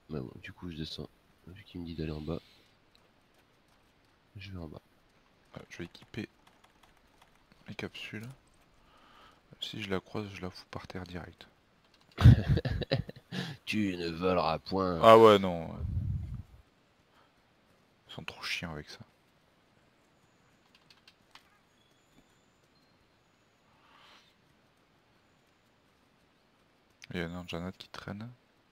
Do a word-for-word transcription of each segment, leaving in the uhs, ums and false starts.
Bah bon, du coup je descends. Vu qu'il me dit d'aller en bas. Je vais en bas. Ah, je vais équiper mes capsules. Si je la croise, je la fous par terre direct. Tu ne voleras point. Ah ouais, non. Ils sont trop chiants avec ça. Il y a un Janat qui traîne.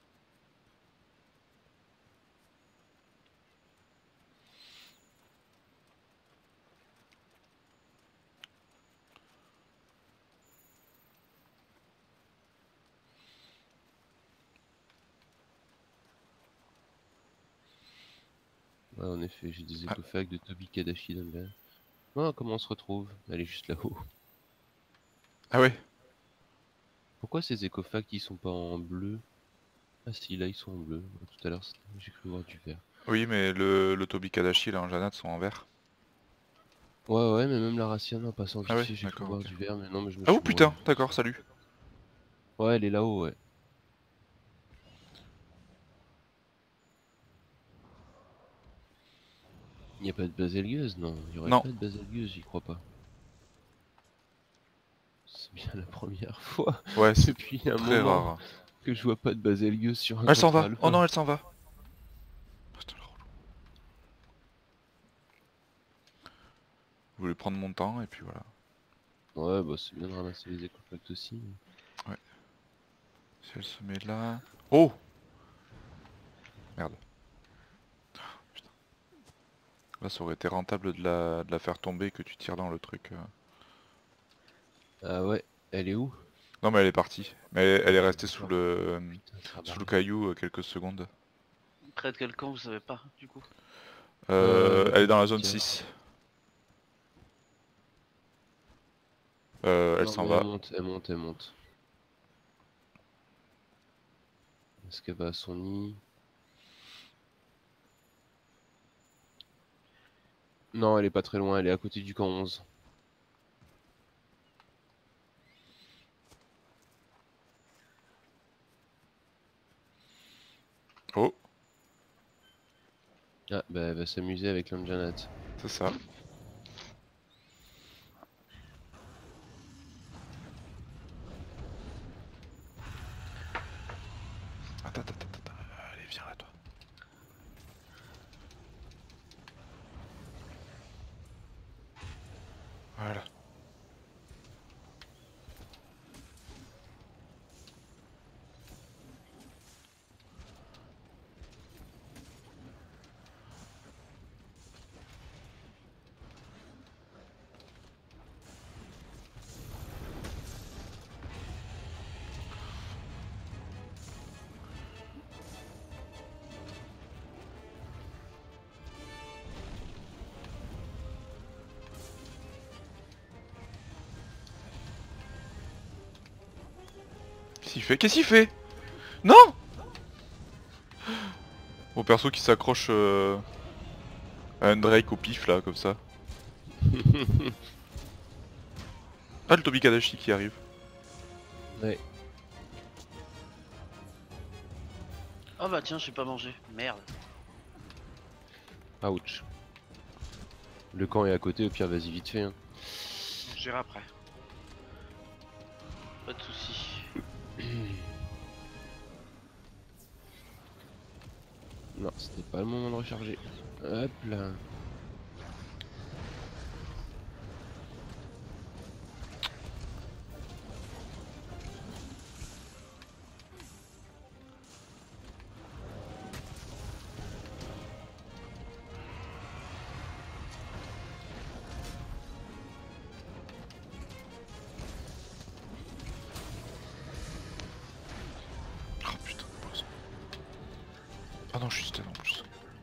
Ouais, en effet, j'ai des Ah, écophages de Tobi Kadashi dans le verre. Oh, comment on se retrouve? Elle est juste là-haut. ah ouais. Pourquoi ces écophages qui sont pas en bleu? Ah si, là ils sont en bleu. Tout à l'heure, j'ai cru voir du vert. Oui, mais le, le Tobi Kadashi et le Janat sont en vert. Ouais, ouais, mais même la Raciane en passant Ah vite ouais, fait, j'ai cru d'accord, voir ok. du vert, mais non, mais je me Ah oh suis putain, gouré. d'accord, salut. Ouais, elle est là-haut, ouais. Il n'y a pas de baselgeuse? Non, il y aurait Non, pas de baselgeuse, j'y crois pas. C'est bien la première fois ouais, c'est depuis un très moment rare. que je vois pas de baselgeuse sur un Elle s'en va. contrat Oh alpha. non, elle s'en va. Putain, le relou. Je voulais prendre mon temps et puis voilà. Ouais, bah c'est bien de ramasser les écopacts aussi. Ouais. Si elle se met là... Oh merde. Putain. Là, ça aurait été rentable de la, de la faire tomber que tu tires dans le truc. euh. Ah ouais, elle est où? Non, mais elle est partie. Mais elle, elle est Ah restée sous d'accord. le, Putain, sera sous le barré. caillou euh, quelques secondes. Près de quel camp vous savez pas, du coup? Euh, Euh, le elle est dans la deuxième zone tiers. six. Euh, elle Non s'en mais elle va. monte, elle monte, elle monte. Est-ce qu'elle va à son nid? Non, elle est pas très loin, elle est à côté du camp onze. Oh, Ah bah elle va s'amuser avec l'Anjanat. c'est ça. Attends, attends, attends, attends. Allez, viens là, toi. Voilà. Qu'est-ce qu'il fait? Qu'est-ce qu'il fait? Non! Mon perso qui s'accroche euh, à un Drake au pif là, comme ça. Ah, le Tobi Kadashi qui arrive. Ouais. Ah bah tiens, j'ai pas mangé. Merde. Ouch. Le camp est à côté, au pire vas-y vite fait. Hein. J'irai après. Pas de soucis. Non, c'était pas le moment de recharger. Hop là. Oh putain, pause. Ah non, je suis stun en plus.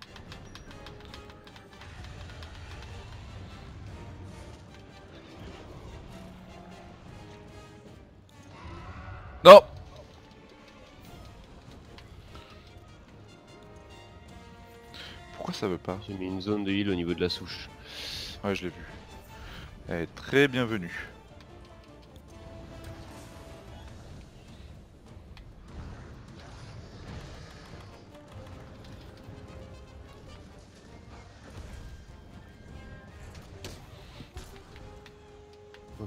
Non! Pourquoi ça veut pas? J'ai mis une zone de heal au niveau de la souche. Ouais, je l'ai vu. Elle est très bienvenue.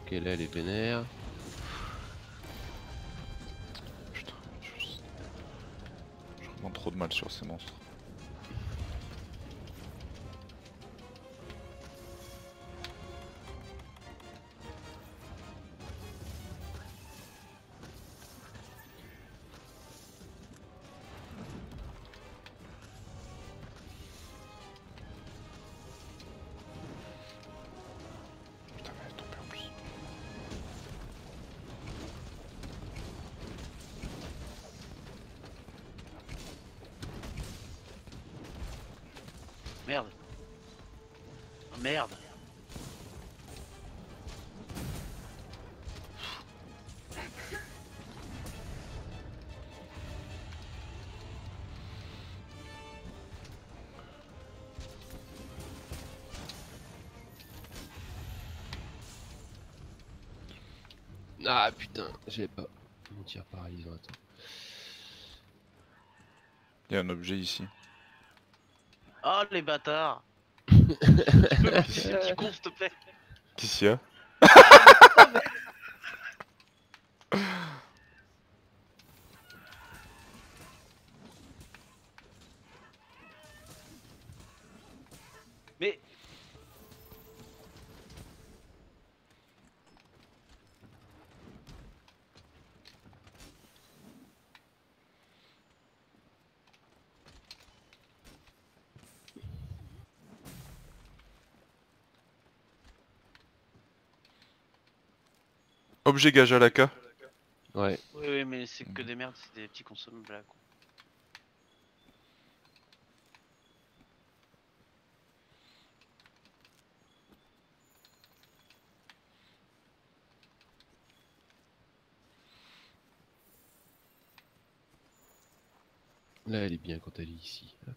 Ok, là elle est vénère. Putain, je... je remonte trop de mal sur ces monstres. Putain, mais elle est tombée en plus. Merde. Oh, merde. Ah putain, j'avais pas mon tir paralysant, attends. Il y a un objet ici. Oh les bâtards. Tu peux me laisser, petit con, s'il te plaît. Qu'est-ce qu'il y a? Mais... Objet gage à la K. Ouais. Oui, oui, mais c'est que des merdes, c'est des petits consommables là, quoi. Là elle est bien quand elle est ici. Hop.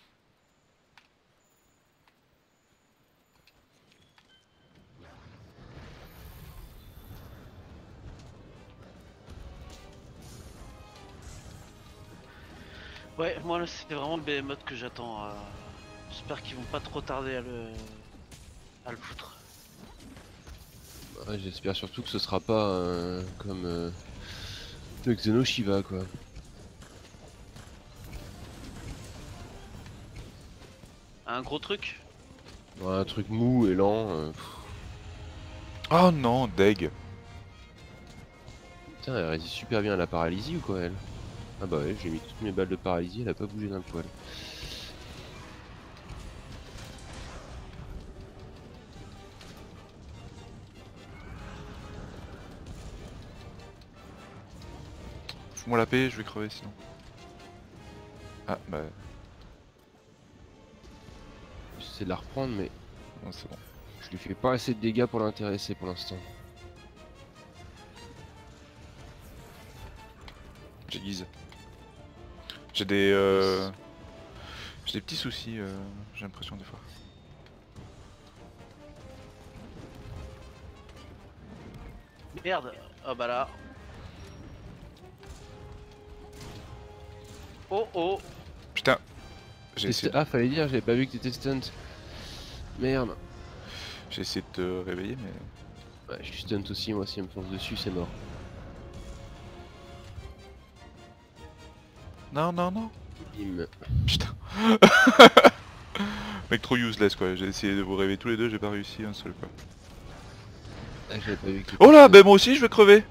Ouais, moi là c'est vraiment le behemoth que j'attends. euh, J'espère qu'ils vont pas trop tarder à le... à le foutre. Ouais, j'espère surtout que ce sera pas euh, comme euh, le Xeno Shiva quoi. Un gros truc. Ouais, un truc mou et lent. euh, pff. Oh non, deg. Putain, elle résiste super bien à la paralysie ou quoi elle? Ah bah ouais, j'ai mis toutes mes balles de paralysie, elle a pas bougé d'un poil. Fous-moi la paix, je vais crever sinon. Ah bah J'essaie de la reprendre mais non, c'est bon. je lui fais pas assez de dégâts pour l'intéresser pour l'instant. J'aiguise. J'ai des euh... j'ai des petits soucis, euh... j'ai l'impression des fois. Merde. Ah bah là. Oh oh. Putain. J'ai T'es essayé, stu- de... Ah fallait dire, j'avais pas vu que t'étais stunt. Merde. j'ai essayé de te réveiller mais... Ouais, je suis stunt aussi, moi si elle me fonce dessus c'est mort. Non non non. Bim. Putain. Mec trop useless quoi, j'ai essayé de vous réveiller tous les deux, j'ai pas réussi un seul quoi. Ah j'avais pas vu que t'étais Oh là, stunt. bah moi aussi je vais crever.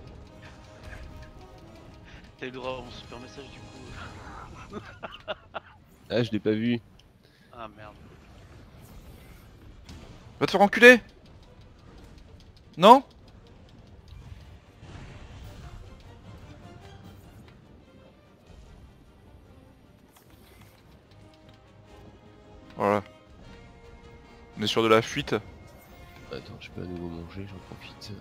T'as eu le droit à mon super message du coup. Ah je l'ai pas vu. Ah merde. Va te faire enculer. Non. Voilà. On est sur de la fuite. Attends, je peux à nouveau manger, j'en profite.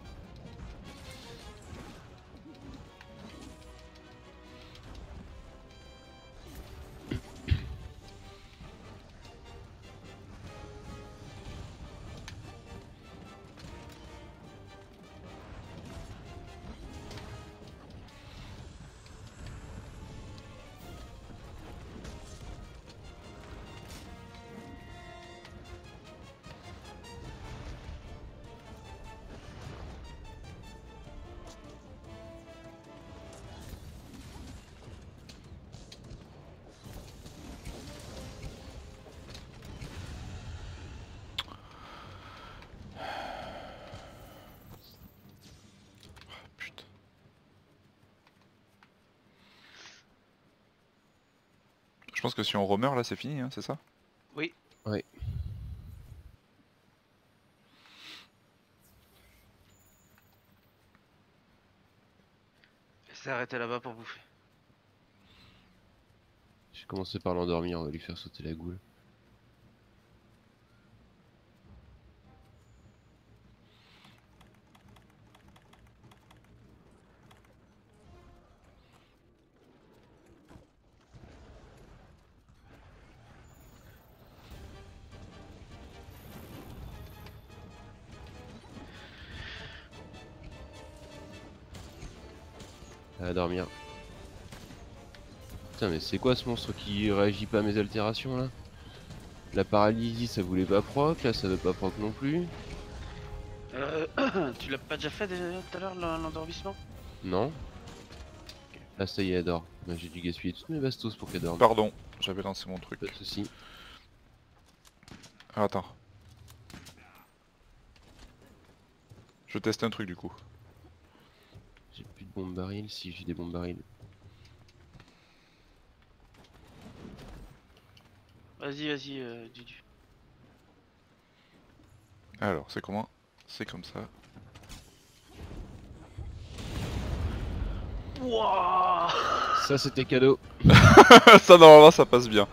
Je pense que si on remeurt là c'est fini, hein, c'est ça? Oui. Ouais. Il s'est arrêté là-bas pour bouffer. J'ai commencé par l'endormir, on va lui faire sauter la goule. À dormir. Putain mais c'est quoi ce monstre qui réagit pas à mes altérations là? La paralysie ça voulait pas proc, là ça veut pas proc non plus. Euh, tu l'as pas déjà fait déjà, tout à l'heure l'endormissement? Non. Ah ça y est elle dort. Bah, j'ai dû gaspiller toutes mes bastos pour qu'elle dorme. Pardon, j'avais lancé mon truc. Pas de soucis. Ah, attends. Je teste un truc du coup. J'ai plus de bombes barils, si j'ai des bombes barils. Vas-y, vas-y, euh, Dudu. Alors, c'est comment? C'est comme ça. Wouah. Ça c'était cadeau. Ça normalement ça passe bien.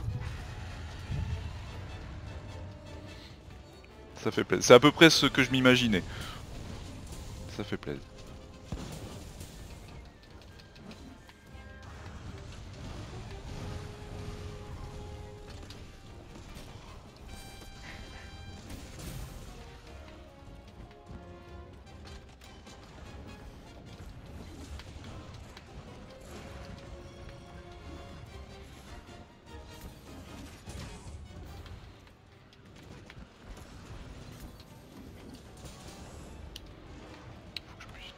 Ça fait plaisir. C'est à peu près ce que je m'imaginais. Ça fait plaisir. Faut que je puisse.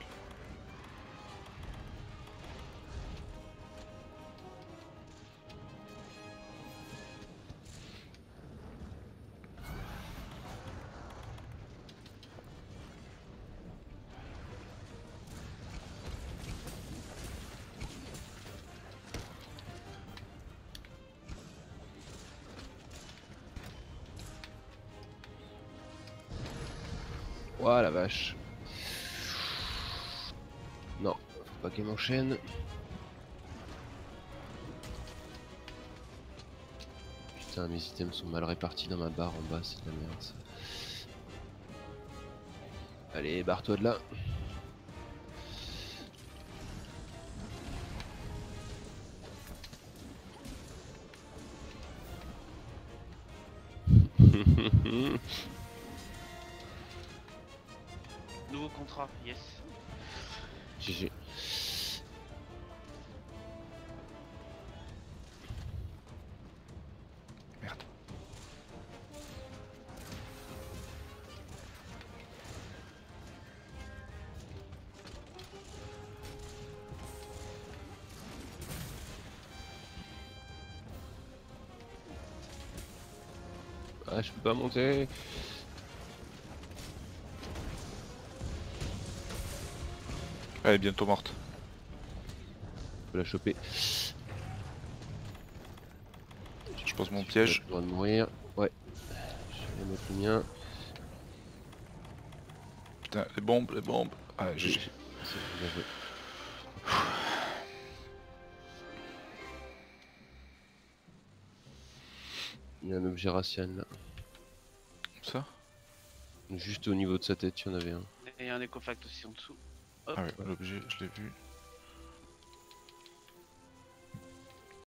Ouah la vache. Non, faut pas qu'elle m'enchaîne. Putain mes items sont mal répartis dans ma barre en bas, c'est de la merde ça. Allez, barre-toi de là. Nouveau contrat, yes. G G. Merde. Ah je peux pas monter. Elle est bientôt morte. Je peux la choper. Je pose mon J'ai piège. le droit de mourir. Ouais. Je vais mettre le mien. Putain, les bombes, les bombes. Ah, G G. C'est bien joué. Il y a un objet racial là. Ça? Juste au niveau de sa tête, il y en avait un. Et un écofact aussi en dessous. Hop. Ah ouais, l'objet, je l'ai vu.